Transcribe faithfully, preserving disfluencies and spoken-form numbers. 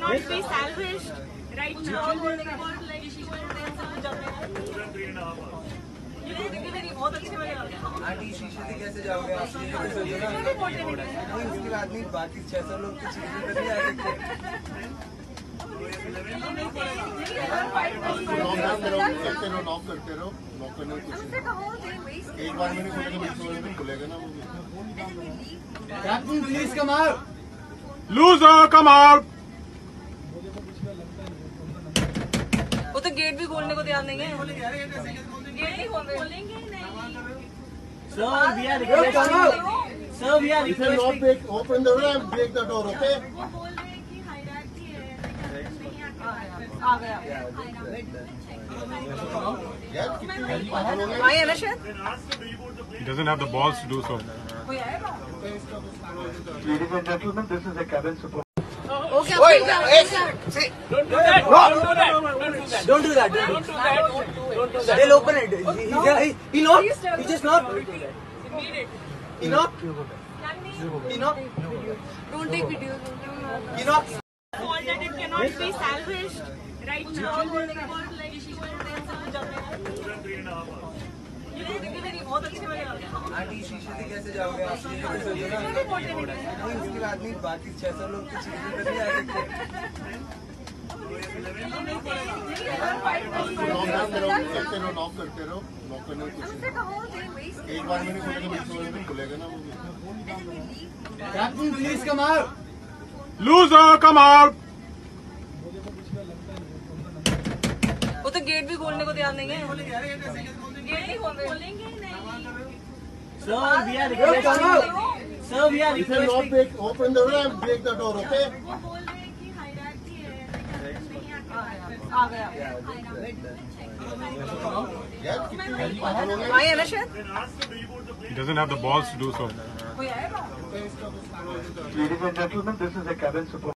cannot be salvaged right now. बहुत अच्छे वाले आंटी शीशे से कैसे जाओगे आप? इसके बाद नहीं, बाकी छह सौ लोग तो चीजें नहीं आ सकते। नॉक करते रहो, नॉक करने कुछ एक बार मैंने खुलेगा, खुलेगा ना वो। Captain please come out, loser come out. वो तो गेट भी खोलने को तैयार नहीं है। गेट नहीं खोलेंगे नहीं। Sir, we are requesting. Sir, we are If you not break, open the door and break the door, okay? वो बोल रहे हैं कि हायरार्की है, नहीं आ गया। Yeah, आए ना शायद। He doesn't have the balls to do so. कोई आएगा? ladies and gentlemen, this is a cabin support. Okay Wait, okay see, don't do that. Don't do that. Don't do that. Don't do that. They'll open it. He, he, he knocked. He just knocked. He knocked. He knocked. Don't take videos. He knocked. Fault that it cannot be salvaged right now. बहुत अच्छे वाले aunty शीशे से कैसे जाओगे आप? इसके बाद नहीं, बाकी छह सौ लोग तो चीजें नहीं आ सकते। करते रहो, नॉक करते रहो, नॉक करने कुछ एक बार मैंने खुलेगा, खुलेगा ना वो। Captain please come out, loser come out. वो तो गेट भी खोलने को तैयार नहीं है। गेट नहीं खोलेंगे नहीं। Sir, we are requesting. Sir, we are If you not requesting. break, open the door and break the door, okay? वो बोल रहे हैं कि हायरार्की है, नहीं आ गया। Yeah, आए ना शायद। He doesn't have the balls to do so. कोई आएगा? ladies and gentlemen, this is a cabin support.